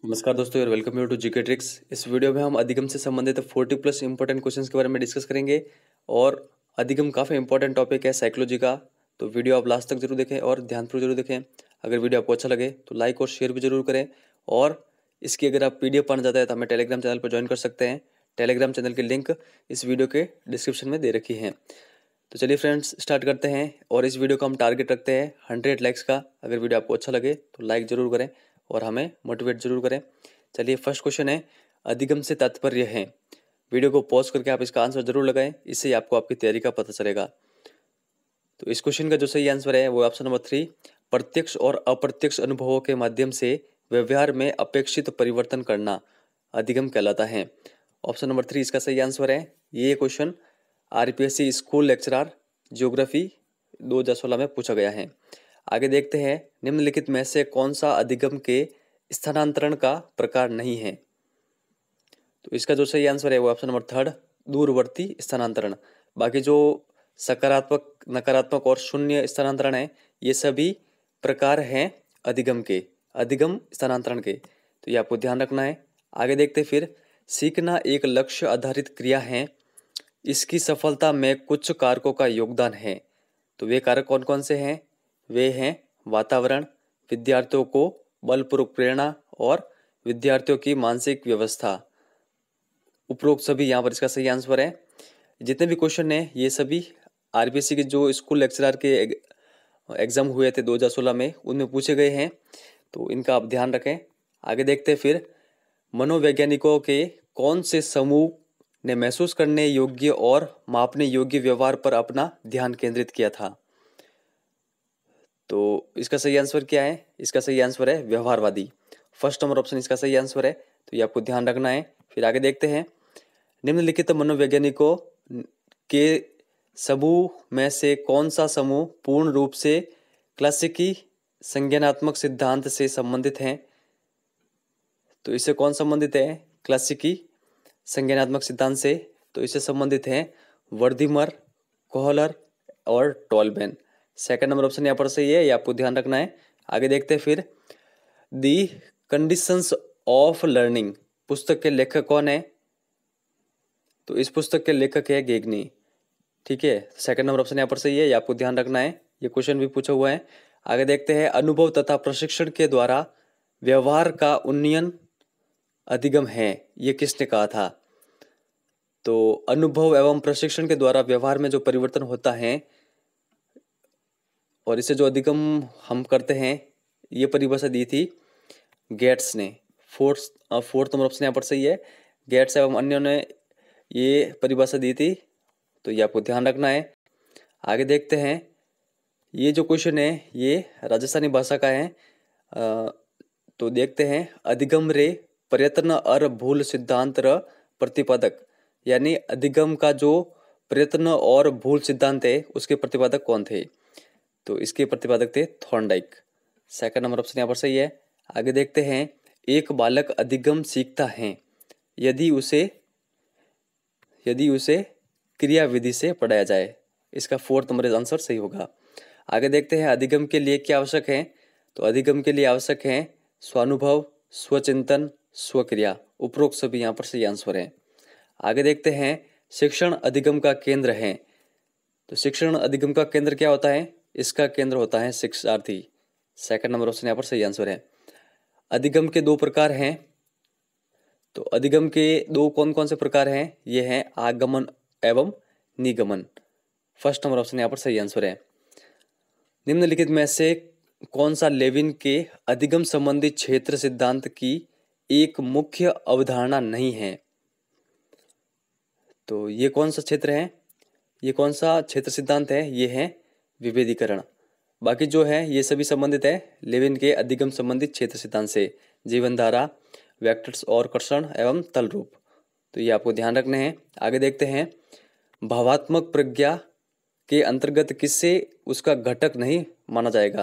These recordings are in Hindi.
नमस्कार दोस्तों और welcome you to GK tricks. इस वीडियो में हम अधिगम से संबंधित 40+ इंपॉर्टेंट क्वेश्चंस के बारे में डिस्कस करेंगे और अधिगम काफ़ी इंपॉर्टेंट टॉपिक है साइकोलॉजी का। तो वीडियो आप लास्ट तक जरूर देखें और ध्यानपूर्वक जरूर देखें। अगर वीडियो आपको अच्छा लगे तो लाइक और शेयर भी जरूर करें। और इसकी अगर आप PDF पढ़ना चाहते हैं तो हमें टेलीग्राम चैनल पर ज्वाइन कर सकते हैं। टेलीग्राम चैनल की लिंक इस वीडियो के डिस्क्रिप्शन में दे रखी है। तो चलिए फ्रेंड्स स्टार्ट करते हैं। और इस वीडियो का हम टारगेट रखते हैं 100 लाइक्स का। अगर वीडियो आपको अच्छा लगे तो लाइक ज़रूर करें और हमें मोटिवेट जरूर करें। चलिए फर्स्ट क्वेश्चन है, अधिगम से तात्पर्य है। वीडियो को पॉज करके आप इसका आंसर जरूर लगाएं, इससे आपको आपकी तैयारी का पता चलेगा। तो इस क्वेश्चन का जो सही आंसर है वो ऑप्शन नंबर 3, प्रत्यक्ष और अप्रत्यक्ष अनुभवों के माध्यम से व्यवहार में अपेक्षित परिवर्तन करना अधिगम कहलाता है। ऑप्शन नंबर 3 इसका सही आंसर है। ये question RPSC school lecturer geography 2016 में पूछा गया है। आगे देखते हैं, निम्नलिखित में से कौन सा अधिगम के स्थानांतरण का प्रकार नहीं है। तो इसका जो सही आंसर है वो ऑप्शन नंबर 3, दूरवर्ती स्थानांतरण। बाकी जो सकारात्मक, नकारात्मक और शून्य स्थानांतरण है ये सभी प्रकार हैं अधिगम के, अधिगम स्थानांतरण के। तो ये आपको ध्यान रखना है। आगे देखते फिर, सीखना एक लक्ष्य आधारित क्रिया है, इसकी सफलता में कुछ कारकों का योगदान है। तो वे कारक कौन कौन से हैं? वे हैं वातावरण, विद्यार्थियों को बलपूर्वक प्रेरणा और विद्यार्थियों की मानसिक व्यवस्था। उपरोक्त सभी यहाँ पर इसका सही आंसर है। जितने भी क्वेश्चन हैं ये सभी RPSC के जो स्कूल लेक्चरर के एग्जाम हुए थे 2016 में उनमें पूछे गए हैं। तो इनका आप ध्यान रखें। आगे देखते हैं फिर, मनोवैज्ञानिकों के कौन से समूह ने महसूस करने योग्य और मापने योग्य व्यवहार पर अपना ध्यान केंद्रित किया था। तो इसका सही आंसर क्या है? इसका सही आंसर है व्यवहारवादी। फर्स्ट नंबर ऑप्शन इसका सही आंसर है। तो ये आपको ध्यान रखना है। फिर आगे देखते हैं, निम्नलिखित मनोवैज्ञानिकों के समूह में से कौन सा समूह पूर्ण रूप से क्लासिकी संज्ञानात्मक सिद्धांत से संबंधित है। तो इससे कौन संबंधित है? क्लासिकी संज्ञानात्मक सिद्धांत से। तो इससे संबंधित हैं वर्दीमर, कोहलर और टॉलबैन। सेकंड नंबर ऑप्शन यहाँ पर सही है, ये आपको ध्यान रखना है। आगे देखते हैं फिर, दी कंडीशंस ऑफ लर्निंग पुस्तक के लेखक कौन है? तो इस पुस्तक के लेखक है गेगनी। ठीक है, सेकंड नंबर ऑप्शन यहाँ पर सही है, ये आपको ध्यान रखना है। ये क्वेश्चन भी पूछा हुआ है। आगे देखते हैं, अनुभव तथा प्रशिक्षण के द्वारा व्यवहार का उन्नयन अधिगम है, ये किसने कहा था? तो अनुभव एवं प्रशिक्षण के द्वारा व्यवहार में जो परिवर्तन होता है और इसे जो अधिगम हम करते हैं, ये परिभाषा दी थी गेट्स ने। फोर्थ नंबर ऑप्शन यहाँ पर सही है। गेट्स एवं अन्यों ने ये परिभाषा दी थी। तो ये आपको ध्यान रखना है। आगे देखते हैं, ये जो क्वेश्चन है ये राजस्थानी भाषा का है। तो देखते हैं, अधिगम रे प्रयत्न और भूल सिद्धांत र प्रतिपादक, यानी अधिगम का जो प्रयत्न और भूल सिद्धांत है उसके प्रतिपादक कौन थे? तो इसके प्रतिपादक थे थॉर्नडाइक। सेकंड नंबर ऑप्शन यहाँ पर सही है। आगे देखते हैं, एक बालक अधिगम सीखता है यदि उसे क्रिया विधि से पढ़ाया जाए। इसका फोर्थ नंबर आंसर सही होगा। आगे देखते हैं, अधिगम के लिए क्या आवश्यक है? तो अधिगम के लिए आवश्यक है स्वानुभव, स्वचिंतन, स्वक्रिया। उपरोक्त सभी यहाँ पर सही आंसर है। आगे देखते हैं, शिक्षण अधिगम का केंद्र है। तो शिक्षण अधिगम का केंद्र क्या होता है? इसका केंद्र होता है शिक्षार्थी। सेकंड नंबर ऑप्शन यहाँ पर सही आंसर है। अधिगम के 2 प्रकार हैं। तो अधिगम के 2 कौन कौन से प्रकार हैं? ये हैं आगमन एवं निगमन। फर्स्ट नंबर ऑप्शन यहाँ पर सही आंसर है। निम्नलिखित में से कौन सा लेविन के अधिगम संबंधी क्षेत्र सिद्धांत की एक मुख्य अवधारणा नहीं है? तो ये कौन सा क्षेत्र है? ये कौन सा क्षेत्र सिद्धांत है? ये है विभेदीकरण। बाकी जो है ये सभी संबंधित है लेविन के अधिगम संबंधित क्षेत्र सिद्धांत से। जीवन धारा, वेक्टर्स और कर्षण एवं तल रूप। तो ये आपको ध्यान रखने हैं। आगे देखते हैं, भावात्मक प्रज्ञा के अंतर्गत किससे उसका घटक नहीं माना जाएगा?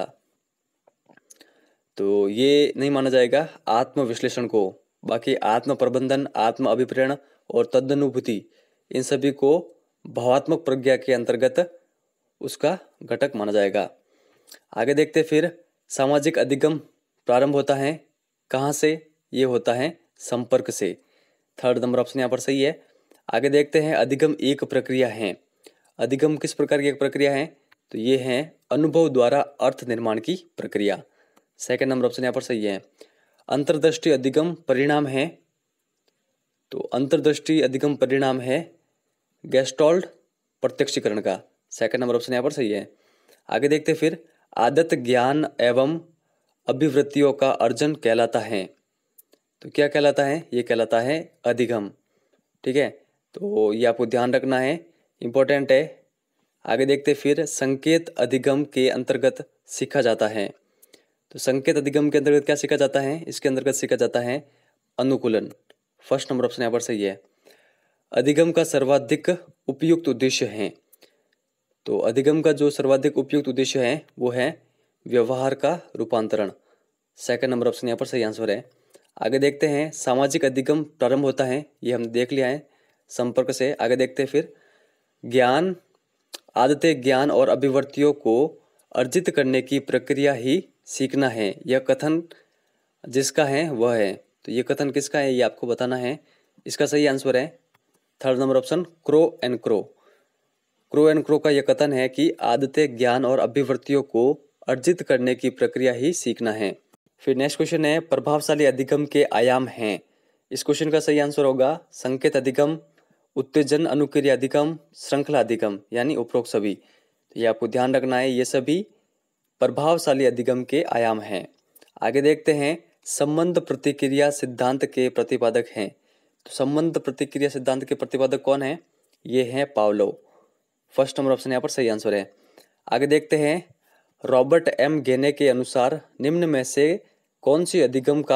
तो ये नहीं माना जाएगा आत्म विश्लेषण को। बाकी आत्म प्रबंधन, आत्म अभिप्रेरण और तदनुभूति, इन सभी को भावात्मक प्रज्ञा के अंतर्गत उसका घटक माना जाएगा। आगे देखते फिर, सामाजिक अधिगम प्रारंभ होता है कहाँ से? ये होता है संपर्क से। थर्ड नंबर ऑप्शन यहाँ पर सही है। आगे देखते हैं, अधिगम एक प्रक्रिया है। अधिगम किस प्रकार की एक प्रक्रिया है? तो ये है अनुभव द्वारा अर्थ निर्माण की प्रक्रिया। सेकंड नंबर ऑप्शन यहाँ पर सही है। अंतर्दृष्टि अधिगम परिणाम है। तो अंतर्दृष्टि अधिगम परिणाम है गेस्टोल्ट प्रत्यक्षीकरण का। सेकंड नंबर ऑप्शन यहाँ पर सही है। आगे देखते फिर, आदत ज्ञान एवं अभिवृत्तियों का अर्जन कहलाता है। तो क्या कहलाता है? ये कहलाता है अधिगम। ठीक है, तो ये आपको ध्यान रखना है, इंपॉर्टेंट है। आगे देखते फिर, संकेत अधिगम के अंतर्गत सीखा जाता है। तो संकेत अधिगम के अंतर्गत क्या सीखा जाता है? इसके अंतर्गत सीखा जाता है अनुकूलन। फर्स्ट नंबर ऑप्शन यहाँ पर सही है। अधिगम का सर्वाधिक उपयुक्त उद्देश्य है। तो अधिगम का जो सर्वाधिक उपयुक्त उद्देश्य है वो है व्यवहार का रूपांतरण। सेकंड नंबर ऑप्शन यहाँ पर सही आंसर है। आगे देखते हैं, सामाजिक अधिगम प्रारंभ होता है, ये हमने देख लिया है संपर्क से। आगे देखते हैं फिर, ज्ञान आदतें ज्ञान और अभिवृत्तियों को अर्जित करने की प्रक्रिया ही सीखना है। यह कथन जिसका है वह है। तो ये कथन किसका है ये आपको बताना है। इसका सही आंसर है third number option, Crow and Crow. Crow and Crow का यह कथन है कि आदतें ज्ञान और अभिवृत्तियों को अर्जित करने की प्रक्रिया ही सीखना है। फिर नेक्स्ट क्वेश्चन है, प्रभावशाली अधिगम के आयाम हैं। इस क्वेश्चन का सही आंसर होगा संकेत अधिगम, उत्तेजन अनुक्रिया अधिगम, श्रृंखला अधिगम, यानी उपरोक्त सभी। तो ये आपको ध्यान रखना है, ये सभी प्रभावशाली अधिगम के आयाम हैं। आगे देखते हैं, संबंध प्रतिक्रिया सिद्धांत के प्रतिपादक हैं। तो संबंध प्रतिक्रिया सिद्धांत के प्रतिपादक कौन है? ये हैं पावलोव। फर्स्ट नंबर ऑप्शन यहाँ पर सही आंसर है। आगे देखते हैं, रॉबर्ट एम गेने के अनुसार निम्न में से कौन सा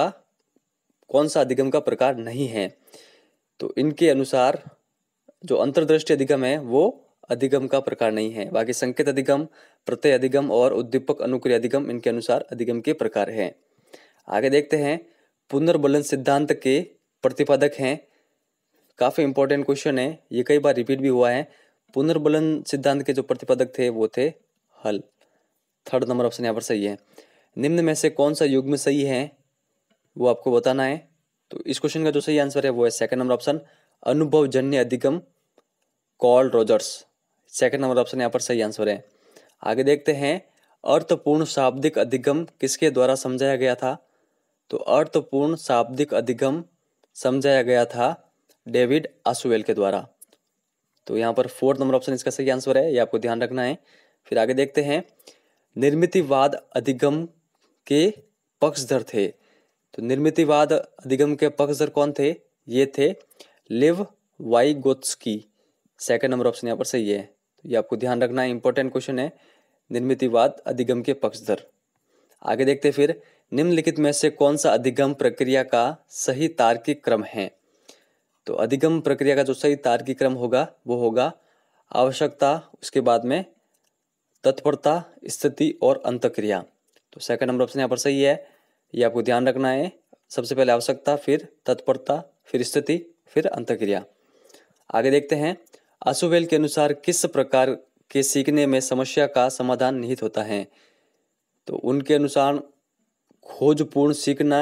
अधिगम का प्रकार नहीं है? तो इनके अनुसार जो अंतर्दृष्टि अधिगम है वो अधिगम का प्रकार नहीं है। बाकी संकेत अधिगम, प्रत्यय अधिगम और उद्दीपक अनुक्रिया अधिगम इनके अनुसार अधिगम के प्रकार हैं। आगे देखते हैं, पुनर्बलन सिद्धांत के प्रतिपादक हैं। काफी इंपॉर्टेंट क्वेश्चन है, ये कई बार रिपीट भी हुआ है। पुनर्बलन सिद्धांत के जो प्रतिपादक थे वो थे हल। थर्ड नंबर ऑप्शन यहाँ पर सही है। निम्न में से कौन सा युग्म सही है वो आपको बताना है। तो इस क्वेश्चन का जो सही आंसर है वो है सेकंड नंबर ऑप्शन, अनुभवजन्य अधिगम, Carl Rogers. Second number option यहाँ पर सही आंसर है। आगे देखते हैं, अर्थपूर्ण शाब्दिक अधिगम किसके द्वारा समझाया गया था? तो अर्थपूर्ण शाब्दिक अधिगम समझाया गया था डेविड आशुवेल के द्वारा। तो यहाँ पर फोर्थ नंबर ऑप्शन इसका सही आंसर है, ये आपको ध्यान रखना है। फिर आगे देखते हैं, निर्मितिवाद अधिगम के पक्षधर थे। तो निर्मितिवाद अधिगम के पक्षधर कौन थे? ये थे Lev Vygotsky. Second number option यहाँ पर सही है। तो ये आपको ध्यान रखना है, इंपॉर्टेंट क्वेश्चन है, निर्मितिवाद अधिगम के पक्षधर। आगे देखते फिर, निम्नलिखित में से कौन सा अधिगम प्रक्रिया का सही तार्किक क्रम है? तो अधिगम प्रक्रिया का जो सही तार्किक क्रम होगा वो होगा आवश्यकता, उसके बाद में तत्परता, स्थिति और अंतक्रिया। तो सेकंड नंबर ऑप्शन यहाँ पर सही है, ये आपको ध्यान रखना है। सबसे पहले आवश्यकता, फिर तत्परता, फिर स्थिति, फिर अंतक्रिया। आगे देखते हैं, आशुवेल के अनुसार किस प्रकार के सीखने में समस्या का समाधान निहित होता है? तो उनके अनुसार खोजपूर्ण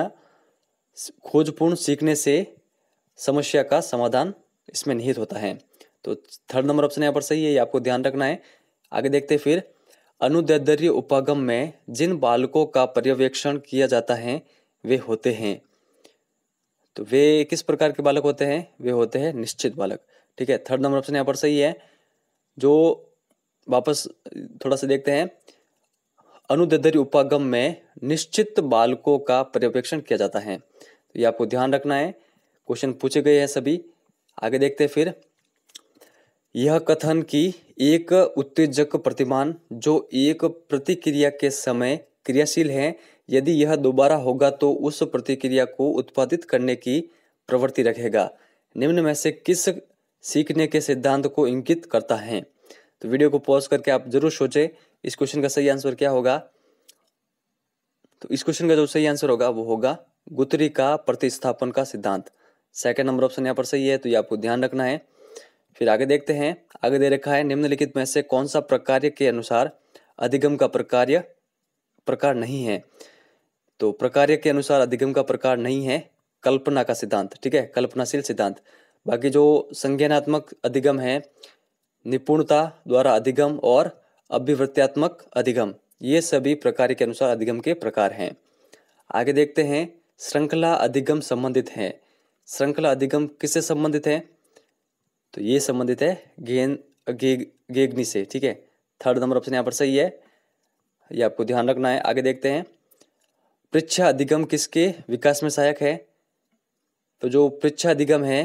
सीखने से समस्या का समाधान इसमें निहित होता है। तो थर्ड नंबर ऑप्शन यहाँ पर सही है, ये आपको ध्यान रखना है। आगे देखते फिर, अनुदैर्ध्य उपागम में जिन बालकों का पर्यवेक्षण किया जाता है वे होते हैं। तो वे किस प्रकार के बालक होते हैं? वे होते हैं निश्चित बालक। ठीक है, थर्ड नंबर ऑप्शन यहाँ पर सही है। जो वापस थोड़ा सा देखते हैं, अनुदैर्ध्य उपागम में निश्चित बालकों का पर्यवेक्षण किया जाता है। तो ये आपको ध्यान रखना है, क्वेश्चन पूछे गए हैं सभी। आगे देखते फिर, यह कथन कि एक उत्तेजक प्रतिमान जो एक प्रतिक्रिया के समय क्रियाशील है, यदि यह दोबारा होगा तो उस प्रतिक्रिया को उत्पादित करने की प्रवृत्ति रखेगा, निम्न में से किस सीखने के सिद्धांत को इंगित करता है? तो वीडियो को पॉज करके आप जरूर सोचें इस क्वेश्चन का सही आंसर क्या होगा। तो इस क्वेश्चन का जो सही आंसर होगा वो होगा गुथरी का प्रतिस्थापन का सिद्धांत। सेकंड नंबर ऑप्शन यहाँ पर सही है, तो ये आपको ध्यान रखना है। फिर आगे देखते हैं, आगे दे रखा है, निम्नलिखित में से कौन सा प्रकार के अनुसार अधिगम का प्रकार नहीं है? तो प्रकार के अनुसार अधिगम का प्रकार नहीं है, कल्पना का सिद्धांत, ठीक है, कल्पनाशील सिद्धांत। बाकी जो संज्ञानात्मक अधिगम है, निपुणता द्वारा अधिगम और अभिवृत्त्यात्मक अधिगम, ये सभी प्रकार के अनुसार अधिगम के प्रकार हैं। आगे देखते हैं, श्रृंखला अधिगम संबंधित है। श्रृंखला अधिगम किससे संबंधित है? तो ये संबंधित है गेगनी से, ठीक है। थर्ड नंबर ऑप्शन यहाँ पर सही है, ये आपको ध्यान रखना है। आगे देखते हैं, पृच्छा अधिगम किसके विकास में सहायक है? तो जो पृच्छा अधिगम है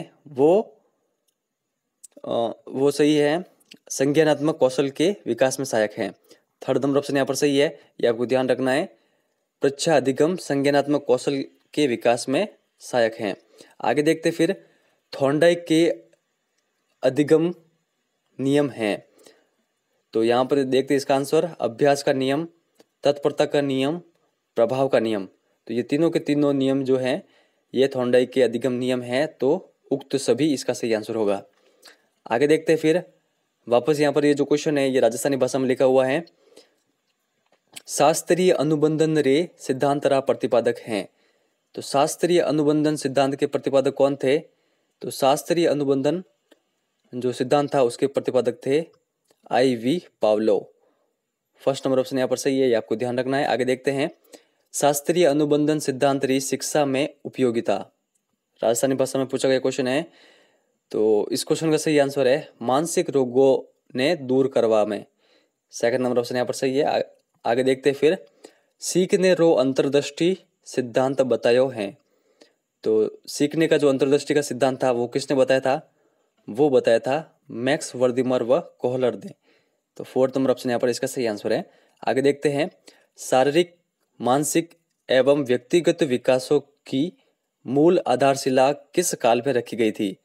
वो सही है, संज्ञानात्मक कौशल के विकास में सहायक है। थर्ड नंबर ऑप्शन यहाँ पर सही है, ये आपको ध्यान रखना है। पृच्छा अधिगम संज्ञानात्मक कौशल के विकास में सहायक है। आगे देखते फिर, थॉर्नडाइक के अधिगम नियम हैं। तो यहाँ पर देखते इसका आंसर, अभ्यास का नियम, तत्परता का नियम, प्रभाव का नियम। तो ये तीनों के तीनों नियम जो हैं ये थॉर्नडाइक के अधिगम नियम है, तो उक्त सभी इसका सही आंसर होगा। आगे देखते हैं फिर, वापस यहाँ पर ये जो क्वेश्चन है ये राजस्थानी भाषा में लिखा हुआ है। शास्त्रीय अनुबंधन रे सिद्धांतरा प्रतिपादक हैं। तो शास्त्रीय अनुबंधन सिद्धांत के प्रतिपादक कौन थे? तो शास्त्रीय अनुबंधन जो सिद्धांत था उसके प्रतिपादक थे IV Pavlov. First number option यहाँ पर सही है, ये आपको ध्यान रखना है। आगे देखते हैं, शास्त्रीय अनुबंधन सिद्धांत री शिक्षा में उपयोगिता, राजस्थानी भाषा में पूछा गया क्वेश्चन है। तो इस क्वेश्चन का सही आंसर है, मानसिक रोगों ने दूर करवा में। सेकंड नंबर ऑप्शन यहाँ पर सही है। आगे देखते हैं फिर, सीखने रो अंतर्दृष्टि सिद्धांत बतायो हैं। तो सीखने का जो अंतर्दृष्टि का सिद्धांत था वो किसने बताया था? वो बताया था मैक्स वर्दिमर व कोहलर ने। तो फोर्थ नंबर ऑप्शन यहाँ पर इसका सही आंसर है। आगे देखते हैं, शारीरिक, मानसिक एवं व्यक्तिगत विकासों की मूल आधारशिला किस काल में रखी गई थी?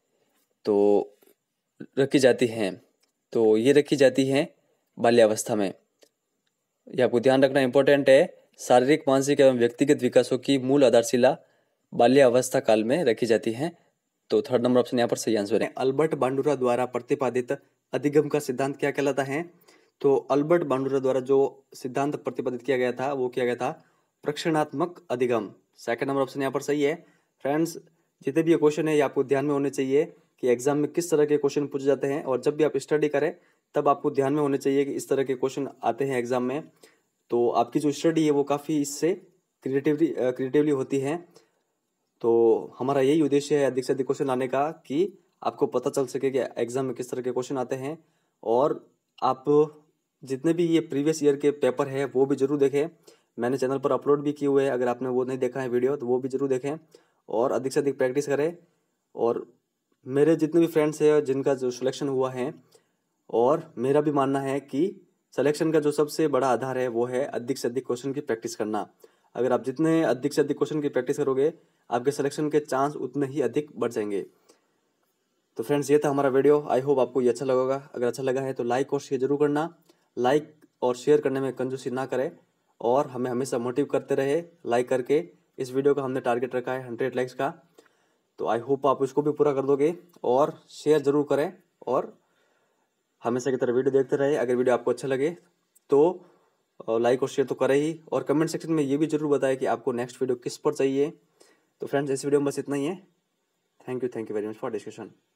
तो रखी जाती हैं, तो ये रखी जाती हैं बाल्यावस्था में। ये आपको ध्यान रखना इंपॉर्टेंट है, शारीरिक, मानसिक एवं व्यक्तिगत विकासों की मूल आधारशिला बाल्यावस्था काल में रखी जाती हैं। तो थर्ड नंबर ऑप्शन यहाँ पर सही आंसर है। अल्बर्ट बांडुरा द्वारा प्रतिपादित अधिगम का सिद्धांत क्या कहलाता है? तो अल्बर्ट बांडुरा द्वारा जो सिद्धांत प्रतिपादित किया गया था वो किया गया था प्रक्षेणात्मक अधिगम। सेकंड नंबर ऑप्शन यहाँ पर सही है। फ्रेंड्स, जितने भी ये क्वेश्चन है ये आपको ध्यान में होने चाहिए कि एग्जाम में किस तरह के क्वेश्चन पूछे जाते हैं, और जब भी आप स्टडी करें तब आपको ध्यान में होने चाहिए कि इस तरह के क्वेश्चन आते हैं एग्जाम में। तो आपकी जो स्टडी है वो काफ़ी इससे क्रिएटिवली होती है। तो हमारा यही उद्देश्य है अधिक से अधिक क्वेश्चन लाने का, कि आपको पता चल सके कि एग्जाम में किस तरह के क्वेश्चन आते हैं। और आप जितने भी ये प्रीवियस ईयर के पेपर है वो भी जरूर देखें, मैंने चैनल पर अपलोड भी किए हुए हैं। अगर आपने वो नहीं देखा है वीडियो तो वो भी जरूर देखें और अधिक से अधिक प्रैक्टिस करें। और मेरे जितने भी फ्रेंड्स हैं जिनका जो सिलेक्शन हुआ है, और मेरा भी मानना है कि सिलेक्शन का जो सबसे बड़ा आधार है वो है अधिक से अधिक क्वेश्चन की प्रैक्टिस करना। अगर आप जितने अधिक से अधिक क्वेश्चन की प्रैक्टिस करोगे आपके सिलेक्शन के चांस उतने ही अधिक बढ़ जाएंगे। तो फ्रेंड्स, ये था हमारा वीडियो। आई होप आपको ये अच्छा लगेगा। अगर अच्छा लगा है तो लाइक और शेयर जरूर करना। लाइक और शेयर करने में कंजूसी ना करें और हमें हमेशा मोटिव करते रहे लाइक करके। इस वीडियो का हमने टारगेट रखा है 100 लाइक्स का, तो आई होप आप उसको भी पूरा कर दोगे। और शेयर जरूर करें और हमेशा की तरह वीडियो देखते रहे। अगर वीडियो आपको अच्छा लगे तो लाइक और शेयर तो करें ही, और कमेंट सेक्शन में ये भी जरूर बताएं कि आपको नेक्स्ट वीडियो किस पर चाहिए। तो फ्रेंड्स, इस वीडियो में बस इतना ही है। Thank you very much for discussion.